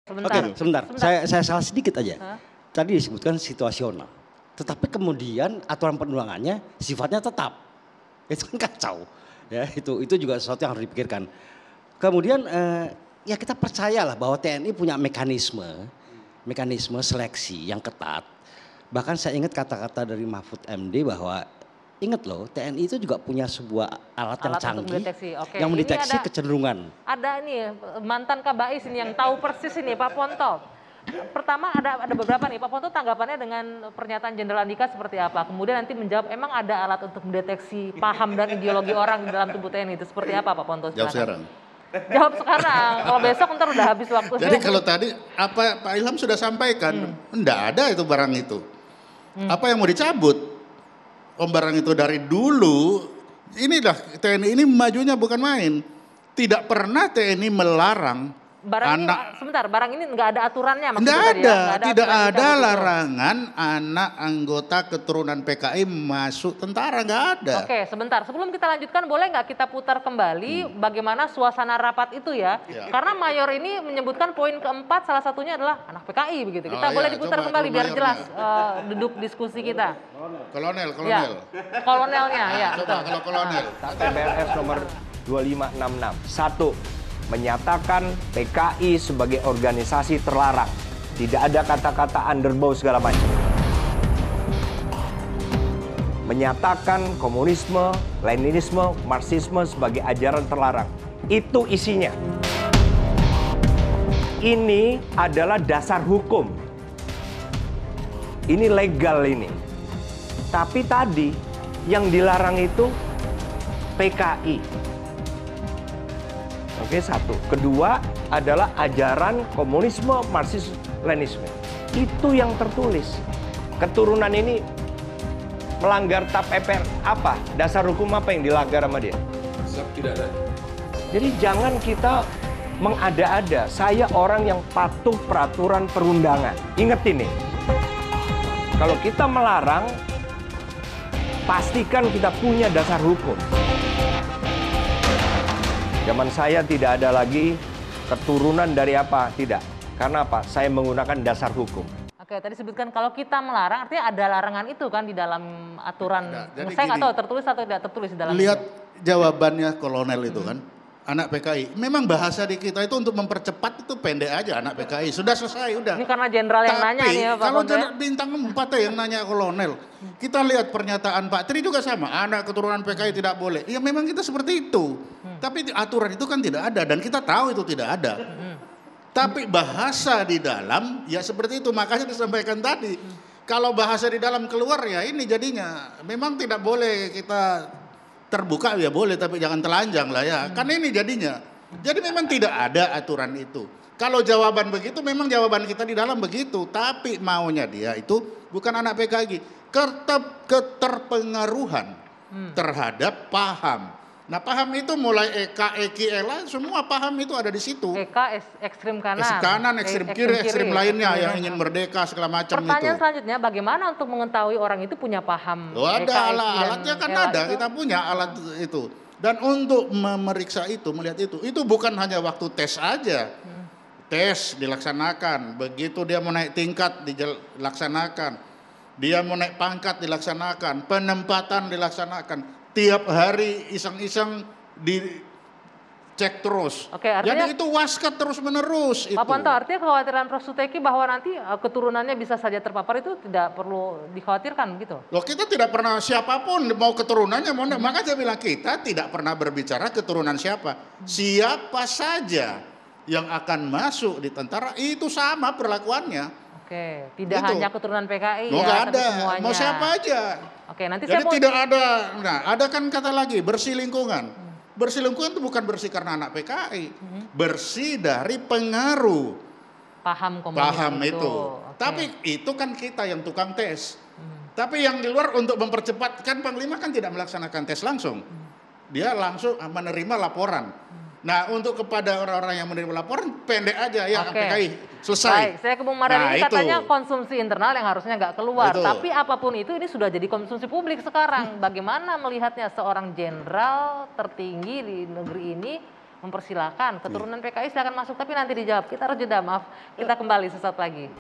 Sebentar. Oke, sebentar. Saya salah sedikit aja. Tadi disebutkan situasional. Tetapi kemudian aturan perundangannya sifatnya tetap. Itu kan kacau. Ya, itu juga sesuatu yang harus dipikirkan. Kemudian ya kita percayalah bahwa TNI punya mekanisme seleksi yang ketat. Bahkan saya ingat kata-kata dari Mahfud MD bahwa ingat loh TNI itu juga punya sebuah alat yang canggih yang mendeteksi kecenderungan. Ada ini mantan Kabais ini yang tahu persis ini Pak Ponto. Pertama ada beberapa nih Pak Ponto, tanggapannya dengan pernyataan Jenderal Andika seperti apa? Kemudian nanti menjawab emang ada alat untuk mendeteksi paham dan ideologi orang di dalam tubuh TNI itu seperti apa Pak Ponto? Jawab sekarang. Jawab sekarang, kalau besok ntar udah habis waktu. Jadi kalau tadi apa Pak Ilham sudah sampaikan, enggak ada itu barang itu. Apa yang mau dicabut? Barang itu dari dulu, inilah TNI ini majunya bukan main. Tidak pernah TNI melarang barang ini nggak ada aturannya maksudnya Nggak tadi ada, ya? tidak ada larangan anak anggota keturunan PKI masuk tentara, nggak ada. Oke, sebentar. Sebelum kita lanjutkan, boleh nggak kita putar kembali bagaimana suasana rapat itu ya? Karena Mayor ini menyebutkan poin keempat salah satunya adalah anak PKI begitu. Kita boleh diputar kembali biar jelas duduk diskusi kita. Kolonel. Ya, kolonelnya ya. Coba kalau kolonel. TPLS nomor 2566. 1. Menyatakan PKI sebagai organisasi terlarang. Tidak ada kata-kata underbow segala macam. Menyatakan komunisme, Leninisme, Marxisme sebagai ajaran terlarang. Itu isinya. Ini adalah dasar hukum. Ini legal ini. Tapi tadi yang dilarang itu PKI. Oke, satu. Kedua adalah ajaran komunisme, Marxisme, Leninisme. Itu yang tertulis. Keturunan ini melanggar TAP MPR apa? Dasar hukum apa yang dilanggar sama dia? Tidak ada. Jadi jangan kita mengada-ada. Saya orang yang patuh peraturan perundangan. Ingat ini. Kalau kita melarang, pastikan kita punya dasar hukum. Zaman saya tidak ada lagi keturunan dari apa, tidak. Karena apa? Saya menggunakan dasar hukum. Oke, tadi sebutkan kalau kita melarang, artinya ada larangan itu kan di dalam aturan. Saya nggak tahu tertulis atau tidak tertulis di dalam. Lihat jawabannya kolonel itu kan. Anak PKI. Memang bahasa di kita itu untuk mempercepat itu pendek aja anak PKI. Sudah selesai, udah. Ini karena jenderal yang nanya nih ya Pak kalau Ponto. bintang 4 yang nanya kolonel. Kita lihat pernyataan Pak Tri juga sama. Anak keturunan PKI tidak boleh. Ya memang kita seperti itu. Tapi aturan itu kan tidak ada. Dan kita tahu itu tidak ada. Tapi bahasa di dalam ya seperti itu. Makanya disampaikan tadi. Kalau bahasa di dalam keluar ya ini jadinya. Memang tidak boleh kita terbuka ya boleh tapi jangan telanjang lah ya. Karena ini jadinya. Jadi memang tidak ada aturan itu. Kalau jawaban begitu memang jawaban kita di dalam begitu. Tapi maunya dia itu bukan anak PKI. Keterpengaruhan terhadap paham. Nah paham itu mulai EK, EKI, ELA semua paham itu ada di situ. EK ekstrim kanan. Ekstrim kiri, ekstrim lainnya yang ingin merdeka segala macam itu. Pertanyaan selanjutnya bagaimana untuk mengetahui orang itu punya paham? Ada alatnya kan ada, kita punya alat itu. Dan untuk memeriksa itu, melihat itu bukan hanya waktu tes aja. Tes dilaksanakan, begitu dia mau naik tingkat dilaksanakan. Dia mau naik pangkat dilaksanakan, penempatan dilaksanakan. Tiap hari iseng-iseng dicek terus. Oke, artinya, jadi itu waskat terus menerus. Pak Ponto, artinya kekhawatiran Prof. Suteki bahwa nanti keturunannya bisa saja terpapar itu tidak perlu dikhawatirkan gitu? Loh kita tidak pernah siapapun mau keturunannya, maka saya bilang kita tidak pernah berbicara keturunan siapa. Siapa saja yang akan masuk di tentara itu sama perlakuannya. Oke, tidak hanya keturunan PKI ya, tapi ada. Semuanya. Mau siapa aja. Oke, nanti jadi tidak ada, nah ada kan kata lagi bersih lingkungan. Bersih lingkungan itu bukan bersih karena anak PKI. Bersih dari pengaruh. Paham komunis paham itu. Okay. Tapi itu kan kita yang tukang tes. Tapi yang di luar untuk mempercepat, kan Panglima kan tidak melaksanakan tes langsung. Dia langsung menerima laporan. Nah untuk kepada orang-orang yang menerima laporan pendek aja ya PKI selesai. Baik, saya ke Bung Mardhani katanya konsumsi internal yang harusnya nggak keluar. Betul. Tapi apapun itu ini sudah jadi konsumsi publik sekarang. Bagaimana melihatnya seorang jenderal tertinggi di negeri ini mempersilahkan keturunan PKI silakan masuk, tapi nanti dijawab. Kita harus jeda, maaf. Kita kembali sesaat lagi.